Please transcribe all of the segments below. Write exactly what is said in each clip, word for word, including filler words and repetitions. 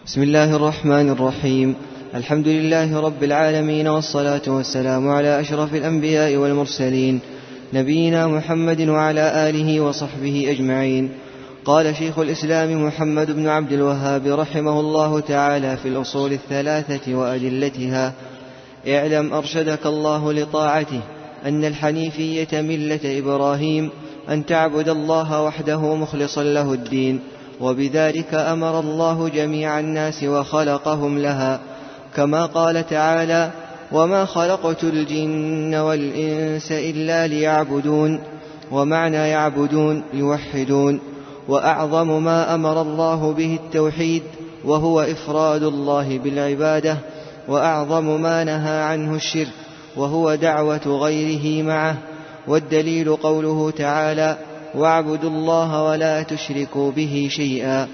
بسم الله الرحمن الرحيم. الحمد لله رب العالمين، والصلاة والسلام على أشرف الأنبياء والمرسلين، نبينا محمد وعلى آله وصحبه أجمعين. قال شيخ الإسلام محمد بن عبد الوهاب رحمه الله تعالى في الأصول الثلاثة وأدلتها: اعلم أرشدك الله لطاعته أن الحنيفية ملة إبراهيم، أن تعبد الله وحده مخلصا له الدين، وبذلك أمر الله جميع الناس وخلقهم لها، كما قال تعالى: وما خلقت الجن والإنس إلا ليعبدون. ومعنى يعبدون يوحدون. وأعظم ما أمر الله به التوحيد، وهو إفراد الله بالعبادة، وأعظم ما نهى عنه الشرك، وهو دعوة غيره معه. والدليل قوله تعالى: واعبدوا الله ولا تشركوا به شيئا.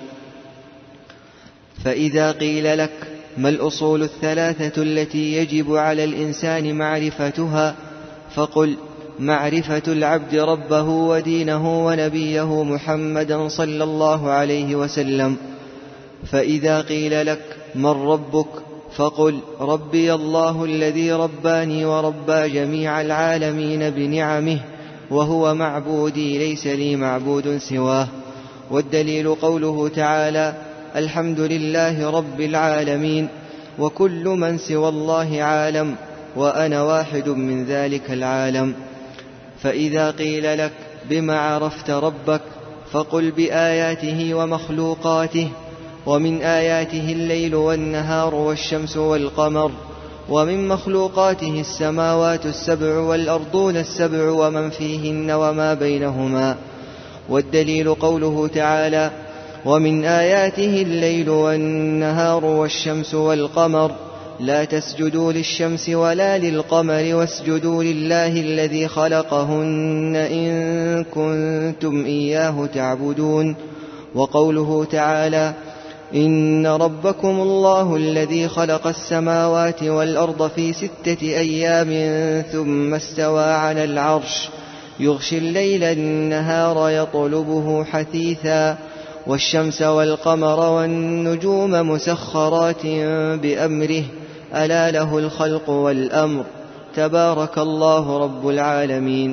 فإذا قيل لك: ما الأصول الثلاثة التي يجب على الإنسان معرفتها؟ فقل: معرفة العبد ربه ودينه ونبيه محمدا صلى الله عليه وسلم. فإذا قيل لك: من ربك؟ فقل: ربي الله الذي رباني وربى جميع العالمين بنعمه، وهو معبودي ليس لي معبود سواه. والدليل قوله تعالى: الحمد لله رب العالمين، وكل من سوى الله عالم، وأنا واحد من ذلك العالم. فإذا قيل لك: بما عرفت ربك؟ فقل: بآياته ومخلوقاته. ومن آياته الليل والنهار والشمس والقمر، ومن مخلوقاته السماوات السبع والأرضون السبع ومن فيهن وما بينهما. والدليل قوله تعالى: ومن آياته الليل والنهار والشمس والقمر، لا تسجدوا للشمس ولا للقمر واسجدوا لله الذي خلقهن إن كنتم إياه تعبدون. وقوله تعالى: إن ربكم الله الذي خلق السماوات والأرض في ستة أيام ثم استوى على العرش، يغشي الليل النهار يطلبه حثيثا، والشمس والقمر والنجوم مسخرات بأمره، ألا له الخلق والأمر، تبارك الله رب العالمين.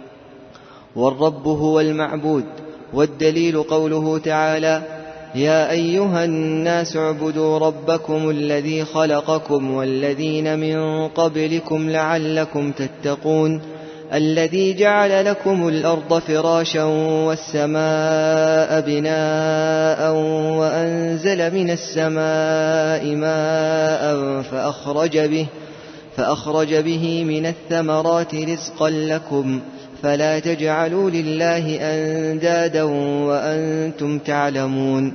والرب هو المعبود. والدليل قوله تعالى: يا أيها الناس اعبدوا ربكم الذي خلقكم والذين من قبلكم لعلكم تتقون، الذي جعل لكم الأرض فراشا والسماء بناء، وأنزل من السماء ماء فأخرج به, فأخرج به من الثمرات رزقا لكم، فلا تجعلوا لله أندادا وأنتم تعلمون.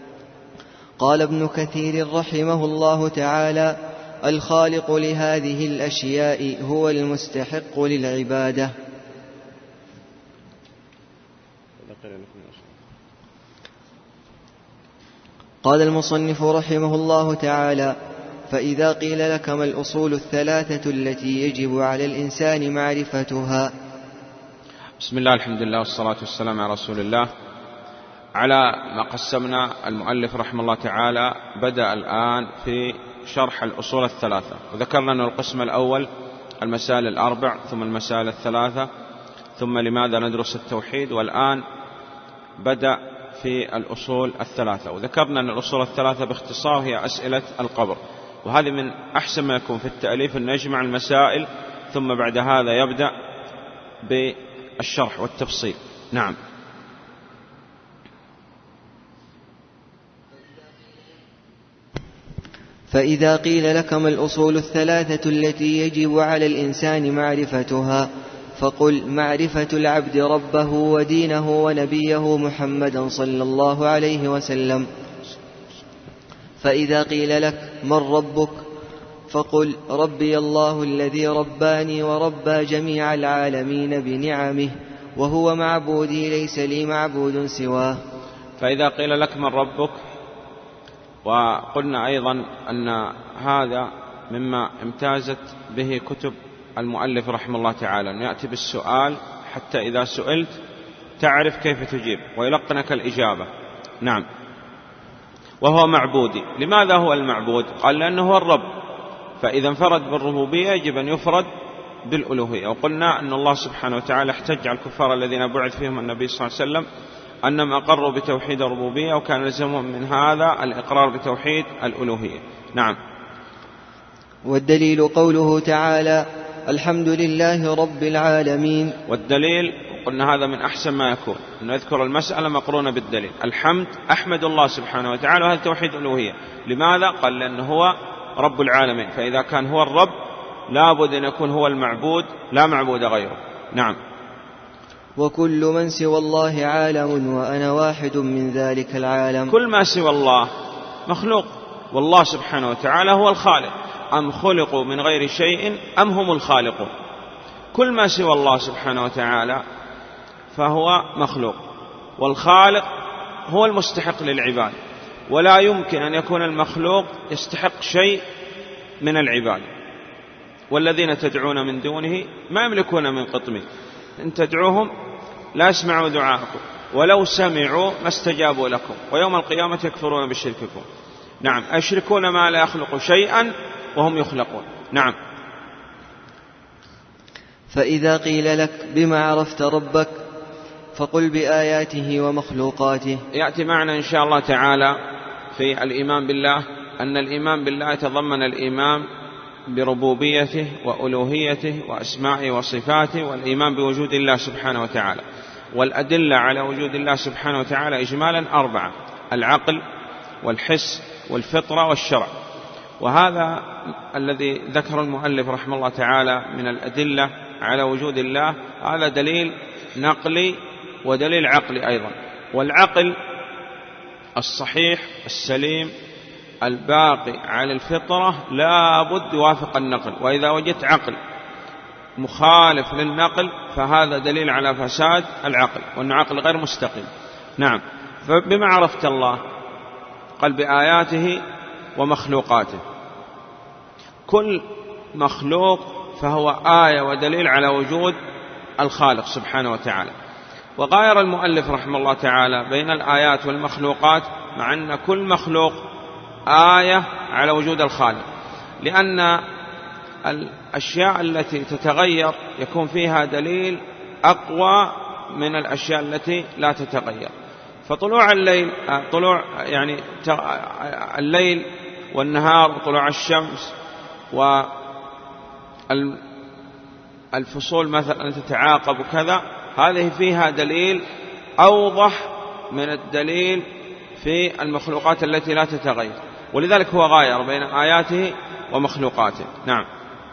قال ابن كثير رحمه الله تعالى: الخالق لهذه الأشياء هو المستحق للعبادة. قال المصنف رحمه الله تعالى: فإذا قيل لك: ما الأصول الثلاثة التي يجب على الإنسان معرفتها؟ بسم الله، الحمد لله، والصلاة والسلام على رسول الله. على ما قسمنا المؤلف رحمه الله تعالى بدأ الآن في شرح الأصول الثلاثة، وذكرنا أن القسم الأول المسائل الأربع، ثم المسائل الثلاثة، ثم لماذا ندرس التوحيد، والآن بدأ في الأصول الثلاثة. وذكرنا أن الأصول الثلاثة باختصار هي أسئلة القبر، وهذه من أحسن ما يكون في التأليف أن يجمع المسائل ثم بعد هذا يبدأ بالشرح والتفصيل. نعم. فإذا قيل لك: ما الأصول الثلاثة التي يجب على الإنسان معرفتها؟ فقل: معرفة العبد ربه ودينه ونبيه محمدا صلى الله عليه وسلم. فإذا قيل لك: من ربك؟ فقل: ربي الله الذي رباني وربى جميع العالمين بنعمه، وهو معبودي ليس لي معبود سواه. فإذا قيل لك: من ربك؟ وقلنا أيضا أن هذا مما امتازت به كتب المؤلف رحمه الله تعالى، أن يأتي بالسؤال حتى إذا سئلت تعرف كيف تجيب ويلقنك الإجابة. نعم. وهو معبودي. لماذا هو المعبود؟ قال لأنه هو الرب، فإذا انفرد بالربوبية يجب أن يفرد بالألوهية. وقلنا أن الله سبحانه وتعالى احتج على الكفار الذين بعث فيهم النبي صلى الله عليه وسلم أنهم أقروا بتوحيد الربوبية، وكان لزمهم من هذا الإقرار بتوحيد الألوهية. نعم. والدليل قوله تعالى الحمد لله رب العالمين. والدليل قلنا هذا من أحسن ما يكون أن نذكر المسألة مقرونة بالدليل. الحمد أحمد الله سبحانه وتعالى، وهذا توحيد الألوهية. لماذا؟ قال لأنه هو رب العالمين، فإذا كان هو الرب لابد أن يكون هو المعبود، لا معبود غيره. نعم. وكل من سوى الله عالم وأنا واحد من ذلك العالم. كل ما سوى الله مخلوق، والله سبحانه وتعالى هو الخالق. أم خلقوا من غير شيء أم هم الخالقون. كل ما سوى الله سبحانه وتعالى فهو مخلوق، والخالق هو المستحق للعباد، ولا يمكن أن يكون المخلوق يستحق شيء من العباد. والذين تدعون من دونه ما يملكون من قطمير، إن تدعوهم لا يسمعوا دعاءكم ولو سمعوا ما استجابوا لكم، ويوم القيامة يكفرون بشرككم. نعم. أشركون ما لا يخلق شيئا وهم يخلقون. نعم. فإذا قيل لك بما عرفت ربك فقل بآياته ومخلوقاته. يأتي معنا إن شاء الله تعالى في الإيمان بالله أن الإيمان بالله يتضمن الإيمان بربوبيته وألوهيته وأسمائه وصفاته، والإيمان بوجود الله سبحانه وتعالى. والأدلة على وجود الله سبحانه وتعالى إجمالا أربعة: العقل والحس والفطرة والشرع. وهذا الذي ذكر المؤلف رحمه الله تعالى من الأدلة على وجود الله، هذا دليل نقلي ودليل عقلي أيضا. والعقل الصحيح السليم الباقي على الفطرة لا بد يوافق النقل، وإذا وجدت عقل مخالف للنقل فهذا دليل على فساد العقل، وأنه عقل غير مستقيم. نعم. فبما عرفت الله قال بآياته ومخلوقاته. كل مخلوق فهو آية ودليل على وجود الخالق سبحانه وتعالى. وغاير المؤلف رحمه الله تعالى بين الآيات والمخلوقات، مع أن كل مخلوق آية على وجود الخالق، لأن الأشياء التي تتغير يكون فيها دليل أقوى من الأشياء التي لا تتغير. فطلوع الليل طلوع يعني الليل والنهار وطلوع الشمس والفصول مثلا تتعاقب وكذا، هذه فيها دليل أوضح من الدليل في المخلوقات التي لا تتغير، ولذلك هو غاير بين آياته ومخلوقاته. نعم.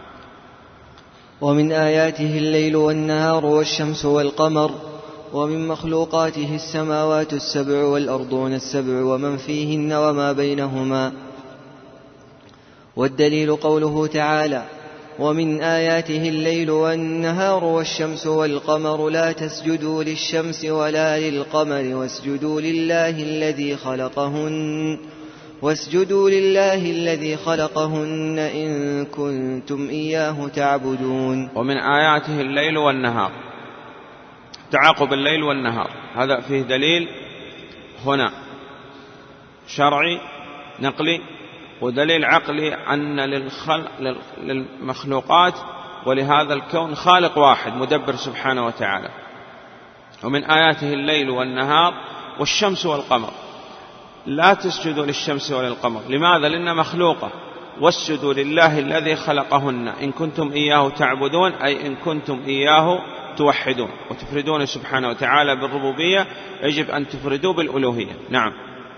ومن آياته الليل والنهار والشمس والقمر، ومن مخلوقاته السماوات السبع والأرضون السبع ومن فيهن وما بينهما. والدليل قوله تعالى ومن آياته الليل والنهار والشمس والقمر لا تسجدوا للشمس ولا للقمر واسجدوا لله الذي خلقهن واسجدوا لله الذي خلقهن إن كنتم إياه تعبدون. ومن آياته الليل والنهار، تعاقب الليل والنهار، هذا فيه دليل هنا شرعي نقلي، ودليل عقلي أن للمخلوقات ولهذا الكون خالق واحد مدبر سبحانه وتعالى. ومن آياته الليل والنهار والشمس والقمر، لا تسجدوا للشمس ولا للقمر. لماذا؟ لأنها مخلوقة. واسجدوا لله الذي خلقهن إن كنتم إياه تعبدون، أي إن كنتم إياه توحدون وتفردون سبحانه وتعالى بالربوبية، يجب أن تفردوا بالألوهية. نعم.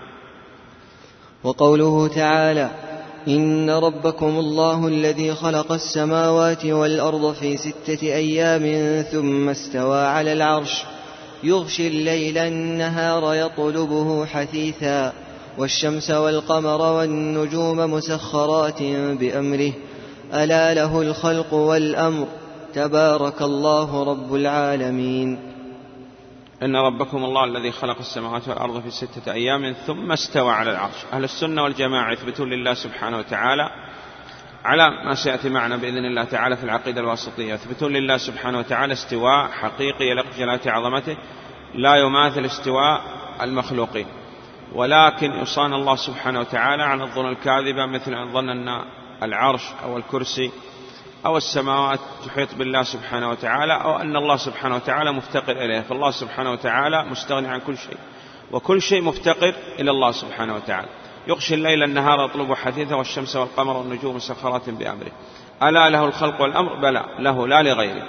وقوله تعالى إن ربكم الله الذي خلق السماوات والأرض في ستة أيام ثم استوى على العرش يغشي الليل النهار يطلبه حثيثا والشمس والقمر والنجوم مسخرات بأمره ألا له الخلق والأمر تبارك الله رب العالمين. إن ربكم الله الذي خلق السماوات والأرض في ستة أيام ثم استوى على العرش. أهل السنة والجماعة يثبتون لله سبحانه وتعالى على ما سيأتي معنا بإذن الله تعالى في العقيدة الواسطية، يثبتون لله سبحانه وتعالى استواء حقيقي يليق بجلالة عظمته لا يماثل استواء المخلوقين. ولكن يصان الله سبحانه وتعالى عن الظن الكاذبة، مثل أن ظن أن العرش أو الكرسي أو السماوات تحيط بالله سبحانه وتعالى، أو أن الله سبحانه وتعالى مفتقر إليه. فالله سبحانه وتعالى مستغني عن كل شيء، وكل شيء مفتقر إلى الله سبحانه وتعالى. يغشي الليل النهار يطلب حثيثه، والشمس والقمر والنجوم مسخرات بأمره، ألا له الخلق والأمر؟ بلى، له لا لغيره.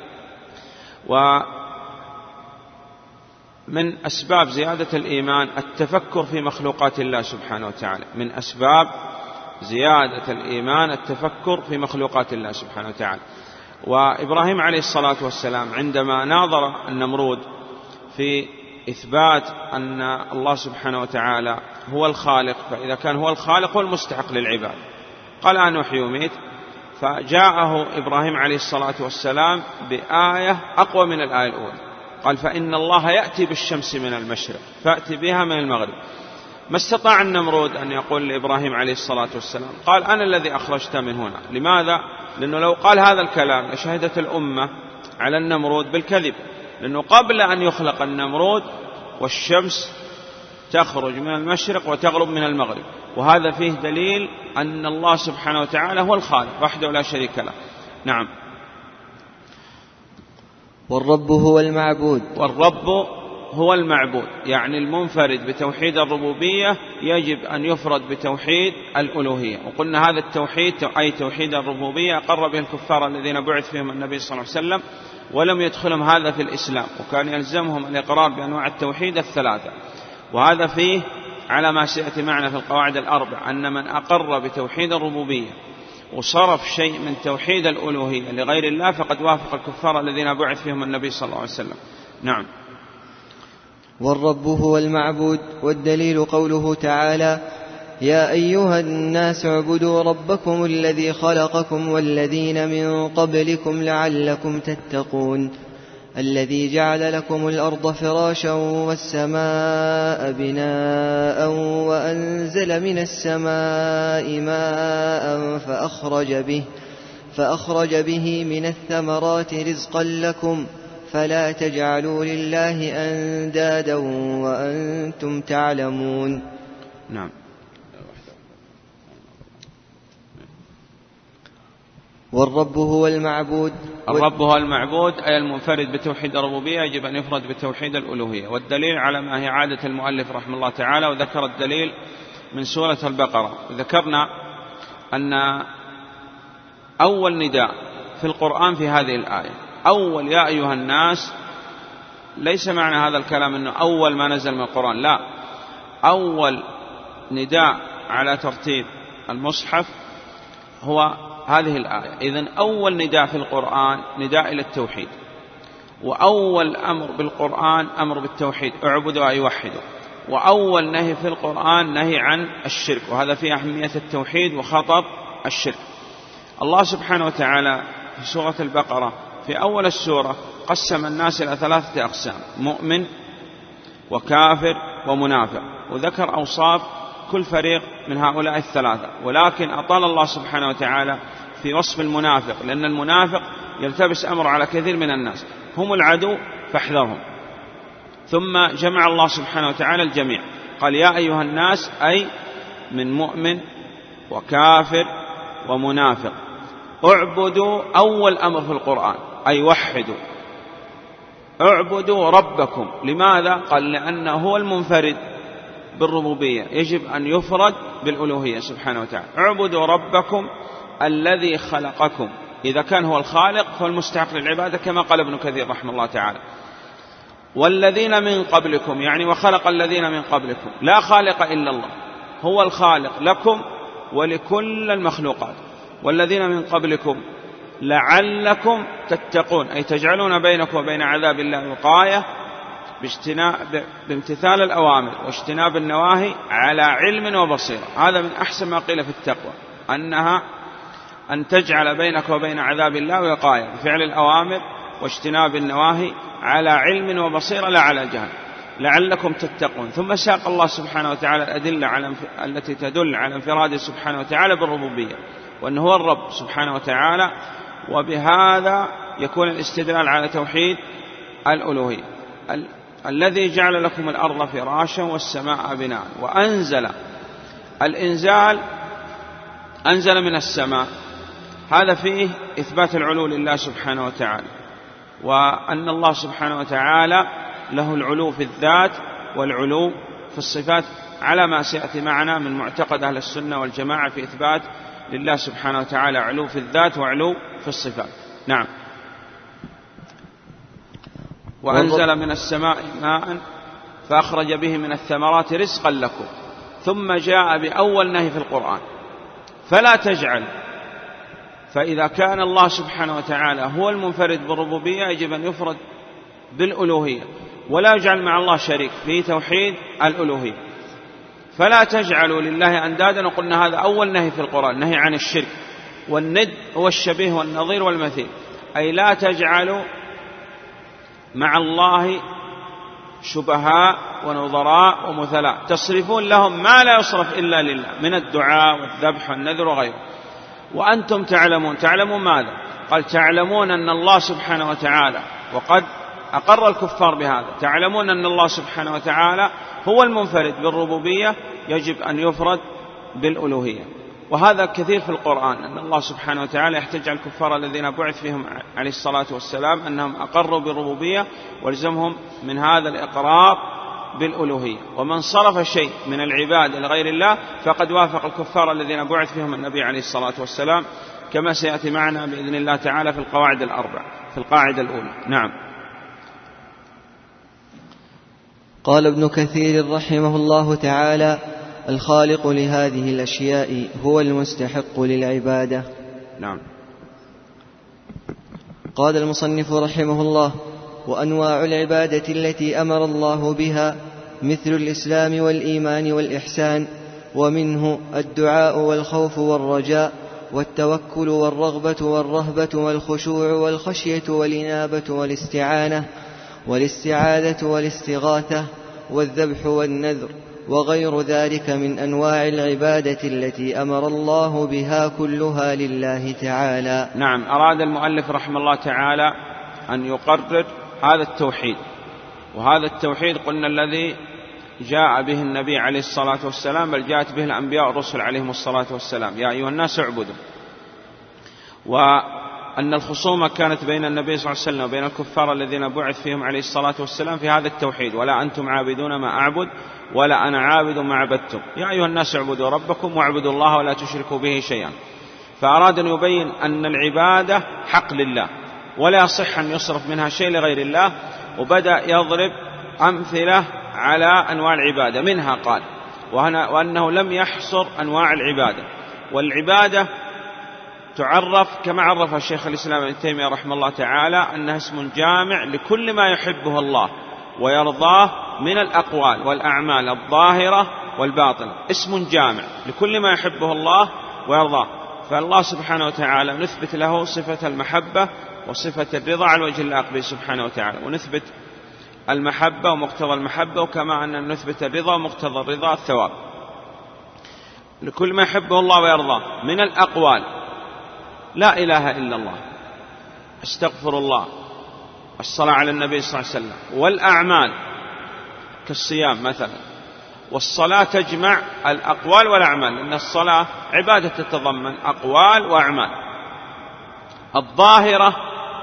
ومن أسباب زيادة الإيمان التفكر في مخلوقات الله سبحانه وتعالى، من أسباب زيادة الإيمان التفكر في مخلوقات الله سبحانه وتعالى. وإبراهيم عليه الصلاة والسلام عندما ناظر النمرود في إثبات أن الله سبحانه وتعالى هو الخالق، فإذا كان هو الخالق هو المستحق للعباد، قال أنا أحيي وأميت، فجاءه إبراهيم عليه الصلاة والسلام بآية أقوى من الآية الأولى، قال فإن الله يأتي بالشمس من المشرق فأتي بها من المغرب. ما استطاع النمرود أن يقول لإبراهيم عليه الصلاة والسلام قال أنا الذي أخرجت من هنا. لماذا؟ لأنه لو قال هذا الكلام لشهدت الأمة على النمرود بالكذب، لأنه قبل أن يخلق النمرود والشمس تخرج من المشرق وتغرب من المغرب، وهذا فيه دليل أن الله سبحانه وتعالى هو الخالق وحده لا شريك له. نعم. والرب هو المعبود. والرب هو المعبود، يعني المنفرد بتوحيد الربوبية يجب أن يفرد بتوحيد الألوهية. وقلنا هذا التوحيد أي توحيد الربوبية أقر به الكفار الذين بعث فيهم النبي صلى الله عليه وسلم ولم يدخلهم هذا في الإسلام، وكان يلزمهم الإقرار بأنواع التوحيد الثلاثة. وهذا فيه على ما سيأتي معنا في القواعد الأربع أن من أقر بتوحيد الربوبية وصرف شيء من توحيد الألوهية لغير الله فقد وافق الكفار الذين بعث فيهم النبي صلى الله عليه وسلم. نعم. والرب هو المعبود، والدليل قوله تعالى يا أيها الناس اعبدوا ربكم الذي خلقكم والذين من قبلكم لعلكم تتقون، الذي جعل لكم الأرض فراشا والسماء بناء وأنزل من السماء ماء فأخرج به, فأخرج به من الثمرات رزقا لكم فلا تجعلوا لله أندادا وأنتم تعلمون. نعم. والرب هو المعبود. الرب هو المعبود أي المنفرد بتوحيد الربوبية يجب أن يفرد بتوحيد الألوهية. والدليل على ما هي عادة المؤلف رحمه الله تعالى، وذكر الدليل من سورة البقرة. ذكرنا أن أول نداء في القرآن في هذه الآية أول يا أيها الناس، ليس معنى هذا الكلام أنه أول ما نزل من القرآن، لا، أول نداء على ترتيب المصحف هو هذه الآية. إذن أول نداء في القرآن نداء إلى التوحيد، وأول أمر بالقرآن أمر بالتوحيد، اعبدوا أي وحدوا. وأول نهي في القرآن نهي عن الشرك، وهذا فيه أهمية التوحيد وخطر الشرك. الله سبحانه وتعالى في سورة البقرة في أول السورة قسم الناس إلى ثلاثة أقسام: مؤمن وكافر ومنافق، وذكر أوصاف كل فريق من هؤلاء الثلاثة. ولكن أطال الله سبحانه وتعالى في وصف المنافق، لأن المنافق يلتبس أمر على كثير من الناس، هم العدو فاحذرهم. ثم جمع الله سبحانه وتعالى الجميع، قال يا أيها الناس أي من مؤمن وكافر ومنافق. اعبدوا أول أمر في القرآن أي وحدوا، اعبدوا ربكم. لماذا؟ قال لأنه هو المنفرد بالربوبية، يجب أن يفرد بالألوهية سبحانه وتعالى. اعبدوا ربكم الذي خلقكم، إذا كان هو الخالق فهو المستحق للعبادة كما قال ابن كثير رحمه الله تعالى. والذين من قبلكم، يعني وخلق الذين من قبلكم، لا خالق إلا الله، هو الخالق لكم ولكل المخلوقات. والذين من قبلكم لعلكم تتقون، أي تجعلون بينكم وبين عذاب الله وقاية بامتثال الأوامر واجتناب النواهي على علم وبصيرة. هذا من أحسن ما قيل في التقوى، أنها أن تجعل بينك وبين عذاب الله وقاية بفعل الأوامر واجتناب النواهي على علم وبصيرة لا على جهل، لعلكم تتقون. ثم ساق الله سبحانه وتعالى الأدلة على التي تدل على انفراده سبحانه وتعالى بالربوبية، وأنه هو الرب سبحانه وتعالى، وبهذا يكون الاستدلال على توحيد الألوهية. الذي جعل لكم الأرض فراشا والسماء بناء. وأنزل الإنزال، أنزل من السماء، هذا فيه إثبات العلو لله سبحانه وتعالى، وأن الله سبحانه وتعالى له العلو في الذات والعلو في الصفات، على ما سيأتي معنا من معتقد أهل السنة والجماعة في إثبات لله سبحانه وتعالى علو في الذات وعلو في الصفات. نعم. وأنزل من السماء ماء فأخرج به من الثمرات رزقا لكم، ثم جاء بأول نهي في القرآن فلا تجعل. فإذا كان الله سبحانه وتعالى هو المنفرد بالربوبية يجب أن يفرد بالألوهية، ولا يجعل مع الله شريك في توحيد الألوهية. فلا تجعلوا لله أندادا، وقلنا هذا أول نهي في القرآن، نهي عن الشرك. والند هو الشبيه والنظير والمثيل، أي لا تجعلوا مع الله شبهاء ونظراء ومثلاء تصرفون لهم ما لا يصرف إلا لله من الدعاء والذبح والنذر وغيره. وأنتم تعلمون، تعلمون ماذا؟ قال تعلمون أن الله سبحانه وتعالى، وقد أقر الكفار بهذا، تعلمون أن الله سبحانه وتعالى هو المنفرد بالربوبية، يجب أن يفرد بالألوهية. وهذا كثير في القرآن، أن الله سبحانه وتعالى يحتج على الكفار الذين بعث فيهم عليه الصلاة والسلام أنهم أقروا بالربوبية ولزمهم من هذا الإقرار بالألوهية. ومن صرف شيء من العباد لغير الله فقد وافق الكفار الذين بعث فيهم النبي عليه الصلاة والسلام، كما سيأتي معنا بإذن الله تعالى في القواعد الأربع، في القاعدة الأولى. نعم. قال ابن كثير رحمه الله تعالى: الخالق لهذه الأشياء هو المستحق للعبادة. نعم. قال المصنف رحمه الله: وأنواع العبادة التي أمر الله بها مثل الإسلام والإيمان والإحسان، ومنه الدعاء والخوف والرجاء والتوكل والرغبة والرهبة والخشوع والخشية والإنابة والاستعانة والاستعاذة والاستغاثة والذبح والنذر وغير ذلك من أنواع العبادة التي أمر الله بها كلها لله تعالى. نعم. أراد المؤلف رحمه الله تعالى أن يقرر هذا التوحيد، وهذا التوحيد قلنا الذي جاء به النبي عليه الصلاة والسلام، بل جاءت به الأنبياء والرسل عليهم الصلاة والسلام: يا أيها الناس اعبدوا. وأن الخصومة كانت بين النبي صلى الله عليه وسلم وبين الكفار الذين بعث فيهم عليه الصلاة والسلام في هذا التوحيد: ولا أنتم عابدون ما أعبد ولا أنا عابد ما عبدتم، يا أيها الناس اعبدوا ربكم واعبدوا الله ولا تشركوا به شيئا. فأراد أن يبين أن العبادة حق لله ولا يصح أن يصرف منها شيء لغير الله، وبدأ يضرب أمثلة على أنواع العبادة. منها قال وأنه لم يحصر أنواع العبادة، والعبادة تعرف كما عرف الشيخ الإسلام ابن تيمية رحمه الله تعالى أنها اسم جامع لكل ما يحبه الله ويرضاه من الأقوال والأعمال الظاهرة والباطنة، اسم جامع لكل ما يحبه الله ويرضاه. فالله سبحانه وتعالى نثبت له صفة المحبة وصفة الرضا على وجه اللائق به سبحانه وتعالى، ونثبت المحبة ومقتضى المحبة، وكما أن نثبت الرضا ومقتضى الرضا الثواب لكل ما يحبه الله ويرضاه من الأقوال: لا إله إلا الله، استغفر الله، الصلاة على النبي صلى الله عليه وسلم، والأعمال كالصيام مثلا. والصلاة تجمع الأقوال والأعمال، لأن الصلاة عبادة تتضمن أقوال وأعمال. الظاهرة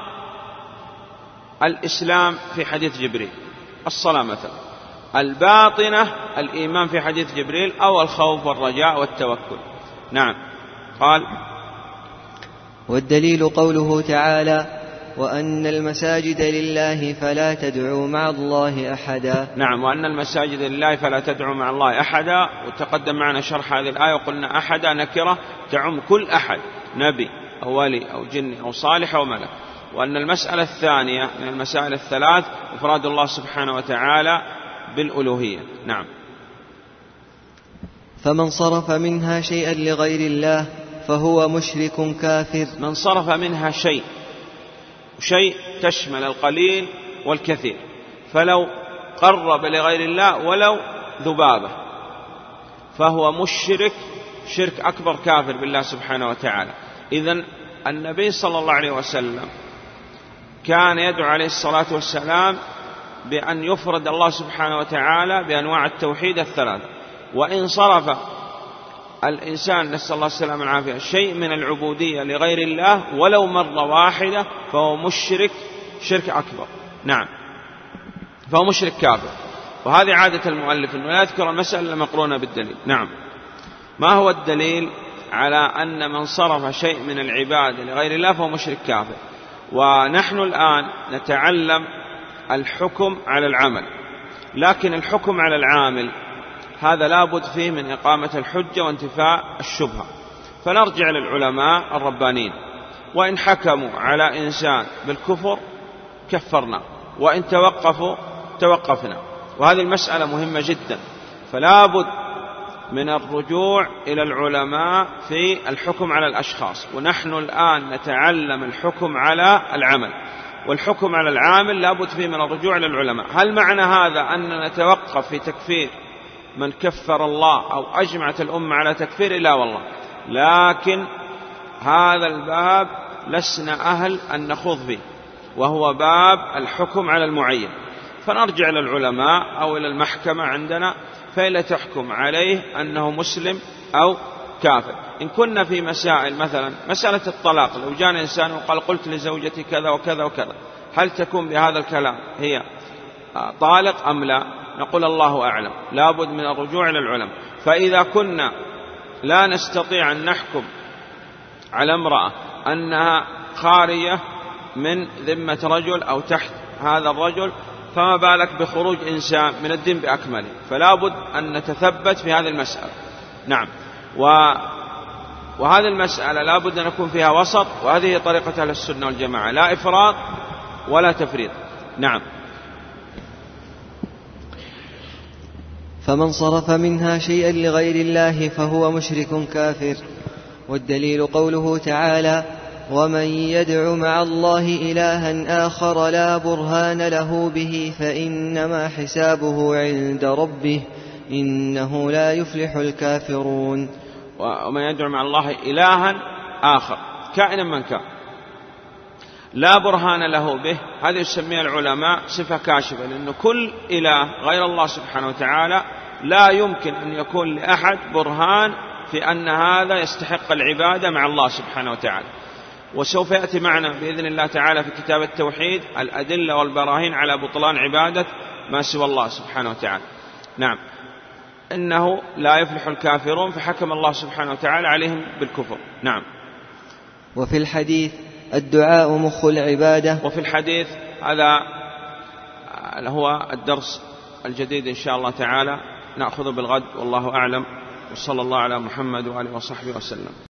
الإسلام في حديث جبريل، الصلاة مثلا. الباطنة الإيمان في حديث جبريل، أو الخوف والرجاء والتوكل. نعم. قال: والدليل قوله تعالى: وأن المساجد لله فلا تدعوا مع الله أحدا. نعم. وأن المساجد لله فلا تدعوا مع الله أحدا. وتقدم معنا شرح هذه الآية وقلنا أحدا نكرة تعم كل أحد، نبي أو ولي أو جن أو صالح أو ملك. وأن المسألة الثانية من المسائل الثلاث إفراد الله سبحانه وتعالى بالألوهية. نعم. فمن صرف منها شيئا لغير الله فهو مشرك كافر. من صرف منها شيء، شيء تشمل القليل والكثير، فلو قرب لغير الله ولو ذبابة فهو مشرك شرك أكبر كافر بالله سبحانه وتعالى. إذن النبي صلى الله عليه وسلم كان يدعو عليه الصلاة والسلام بأن يفرد الله سبحانه وتعالى بأنواع التوحيد الثلاثة. وإن صرف الإنسان نسأل الله السلامة والعافية شيء من العبودية لغير الله ولو مرة واحدة فهو مشرك شرك أكبر. نعم، فهو مشرك كافر. وهذه عادة المؤلف أنه لا يذكر المسألة مقرونة بالدليل. نعم. ما هو الدليل على أن من صرف شيء من العبادة لغير الله فهو مشرك كافر؟ ونحن الآن نتعلم الحكم على العمل، لكن الحكم على العامل هذا لابد فيه من إقامة الحجة وانتفاء الشبهة. فنرجع للعلماء الربانيين، وإن حكموا على إنسان بالكفر كفرنا، وإن توقفوا توقفنا. وهذه المسألة مهمة جدا، فلابد من الرجوع إلى العلماء في الحكم على الأشخاص. ونحن الآن نتعلم الحكم على العمل، والحكم على العامل لابد فيه من الرجوع إلى العلماء. هل معنى هذا أن نتوقف في تكفير من كفر الله أو أجمعت الأمة على تكفير؟ لا والله، لكن هذا الباب لسنا أهل أن نخوض فيه، وهو باب الحكم على المعين. فنرجع إلى العلماء أو إلى المحكمة عندنا فإلا تحكم عليه أنه مسلم أو كافر. إن كنا في مسائل مثلا مسألة الطلاق، لو جاء إنسان وقال قلت لزوجتي كذا وكذا وكذا، هل تكون بهذا الكلام هي طالق أم لا؟ نقول الله أعلم، لابد من الرجوع إلى العلماء. فإذا كنا لا نستطيع أن نحكم على امرأة أنها خارجة من ذمة رجل أو تحت هذا الرجل، فما بالك بخروج إنسان من الدين بأكمله؟ فلا بد أن نتثبت في هذه المسألة. نعم. و... وهذه المسألة لا بد أن نكون فيها وسط، وهذه طريقة أهل السنة والجماعة، لا إفراط ولا تفريط. نعم. فمن صرف منها شيئا لغير الله فهو مشرك كافر. والدليل قوله تعالى: ومن يدع مع الله إلها آخر لا برهان له به فإنما حسابه عند ربه إنه لا يفلح الكافرون. ومن يدع مع الله إلها آخر كائنا من كان لا برهان له به، هذه يسميها العلماء صفة كاشفة، لأن كل إله غير الله سبحانه وتعالى لا يمكن أن يكون لأحد برهان في أن هذا يستحق العبادة مع الله سبحانه وتعالى. وسوف يأتي معنا بإذن الله تعالى في كتاب التوحيد الأدلة والبراهين على بطلان عبادة ما سوى الله سبحانه وتعالى. نعم. إنه لا يفلح الكافرون، فحكم الله سبحانه وتعالى عليهم بالكفر. نعم. وفي الحديث: الدعاء مخ العبادة. وفي الحديث هذا هو الدرس الجديد إن شاء الله تعالى، نأخذ بالغد، والله أعلم، وصلى الله على محمد وآله وصحبه وسلم.